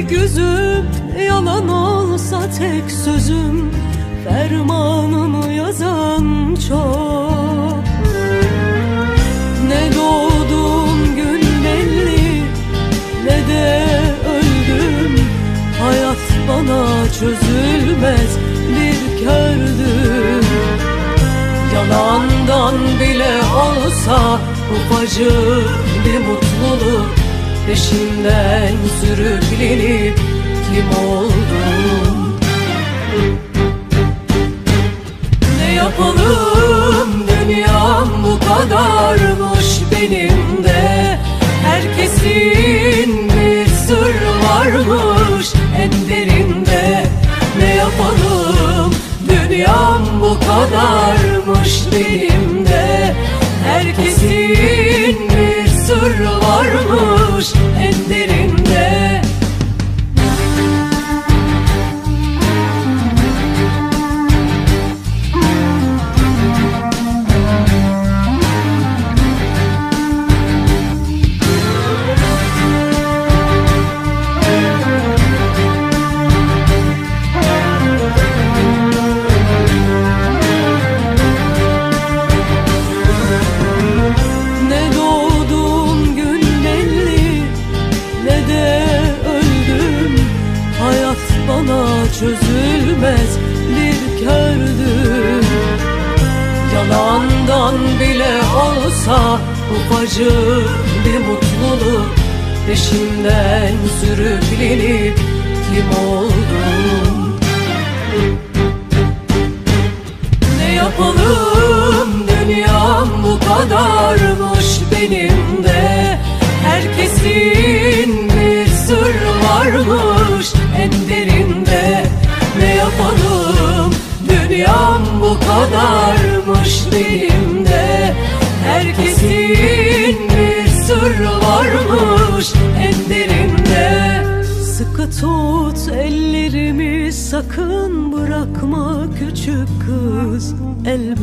gözüm, yalan olsa tek sözüm, fermanını yazan çok. Ne doğdum gün belli, ne de öldüm. Hayat bana çözülmez bir kördüm. Yalandan bile olsa ufacık bir mutluluk peşinden sürüklenip kim oldum? Ne yapalım, dünyam bu kadarmış benim de. Herkesin bir sır varmış en derinde. Ne yapalım, dünyam bu kadarmış benim de. Herkesin bir sır varmış en derinde. Çözülmez bir kördüm. Yalandan bile olsa ufacık bir mutluluk peşinden sürüklenip kim oldum? Ne yapalım, dünyam bu kadarmış benim de. Herkesin bir sır varmış en derinde. Ne yapalım, dünyam bu kadarmış benim de. Herkesin bir sır varmış en derinde. Sıkı tut ellerimi, sakın bırakma küçük kız.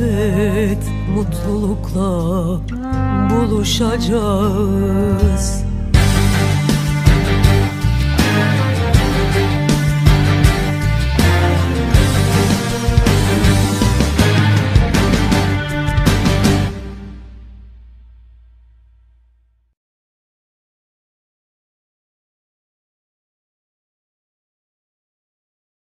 Elbet mutlulukla buluşacağız.